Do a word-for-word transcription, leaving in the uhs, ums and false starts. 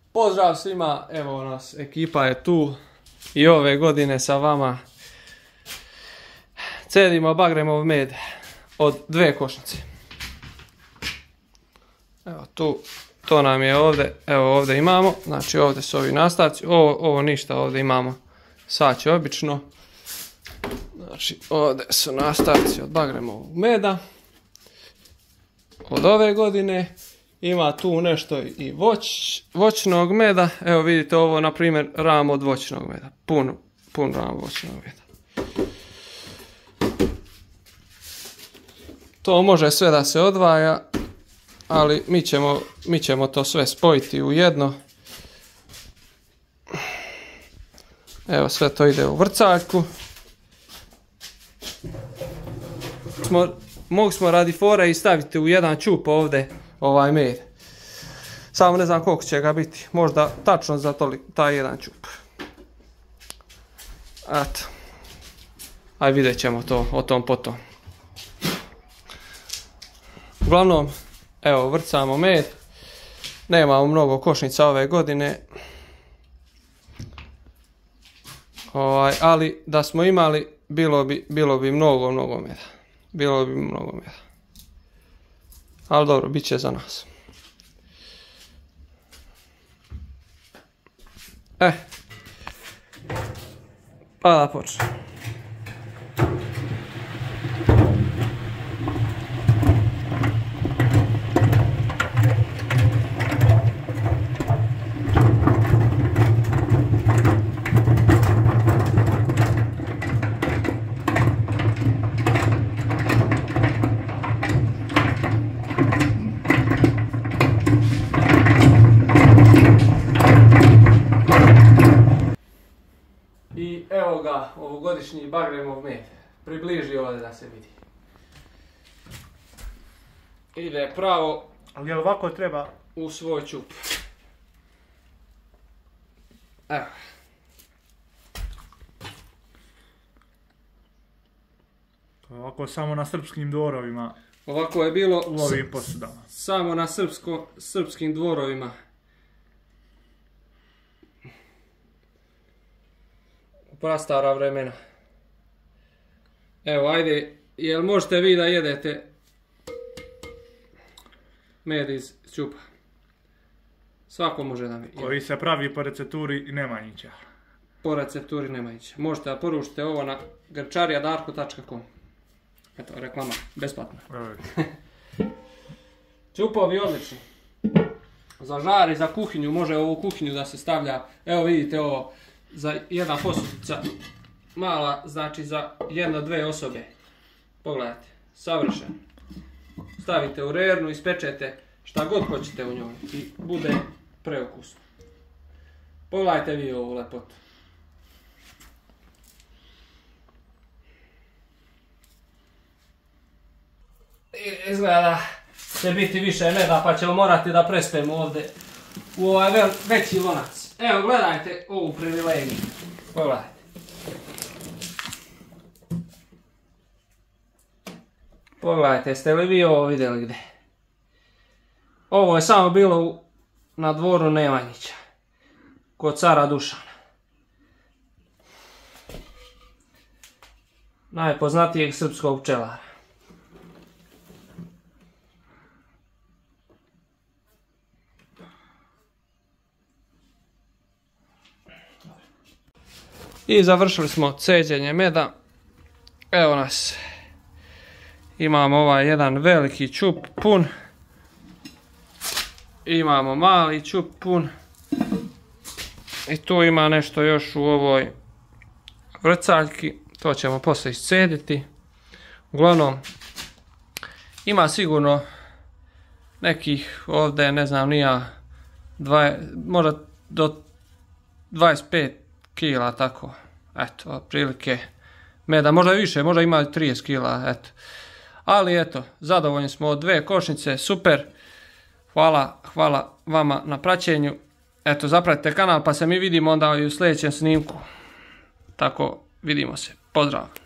Pozdrav svima, evo nas, ekipa je tu i ove godine sa vama cedimo bagremov med od dve košnice. Evo tu, to nam je ovdje, evo ovdje imamo, znači ovdje su ovi nastavci, ovo, ovo ništa, ovdje imamo saće obično. Znači ovdje su nastavci od bagremovog meda od ove godine. Ima tu nešto i voć, voćnog meda. Evo vidite ovo, na primjer, ram od voćnog meda. Pun, pun ram voćnog meda. To može sve da se odvaja, ali mi ćemo, mi ćemo to sve spojiti u jedno. Evo sve to ide u vrcaljku. Smo, mogli smo radi fore i staviti u jedan čup ovdje ovaj med. Samo ne znam koliko će ga biti. Možda tačno za tolik, taj jedan čup. Eto. Aj vidjet ćemo to o tom potom. Uglavnom, evo vrcamo med. Nemamo mnogo košnica ove godine. Ovaj, ali da smo imali, bilo bi, bilo bi mnogo, mnogo meda. Bilo bi mnogo meda. Ali dobro, bit će za nas. E. Pa da počnemo. I evo ga, ovogodišnji bagremov med. Približi ovdje da se vidi. Ide pravo. Ali jel ovako treba? U svoj čup. Evo. To je ovako samo na srpskim dvorovima. Ovako je bilo u ovim posudama. Samo na srpsko, srpskim dvorovima. Prastara vremena. Evo, ajde, jel možete vi da jedete med iz čupa? Svako može da mi jede. Koji se pravi po recepturi Nemanjića. Po recepturi Nemanjića. Možete da poručite ovo na grčarija darko tačka com. Eto, reklama, besplatno. Čupovi odlični. Za žar i za kuhinju, može ovu kuhinju da se stavlja. Evo vidite ovo. Za jedna posudica mala, znači za jedno, dve osobe. Pogledajte, savršeno. Stavite u rernu, ispečete šta god hoćete u njoj i bude preukusno. Pogledajte vi ovu lepotu. Izgleda da će biti više meda, pa ćemo morati da prespemo ovdje u ovaj veći lonac. Evo, gledajte ovu privilegiju. Pogledajte. Pogledajte, jeste li vi ovo vidjeli gdje? Ovo je samo bilo u, na dvoru Nemanjića. Kod cara Dušana. Najpoznatijeg srpskog pčelara. I završili smo ceđenje meda. Evo nas. Imamo ovaj jedan veliki čup pun. Imamo mali čup pun. I tu ima nešto još u ovoj vrcaljki. To ćemo poslije iscediti. Uglavnom, ima sigurno nekih ovdje, ne znam, nija, možda do dvadeset pet kila, tako, eto, otprilike meda, možda više, možda ima trideset kila, eto. Ali eto, zadovoljni smo od dve košnice, super. Hvala, hvala vama na praćenju. Eto, zapratite kanal pa se mi vidimo onda i u sljedećem snimku. Tako, vidimo se. Pozdrav!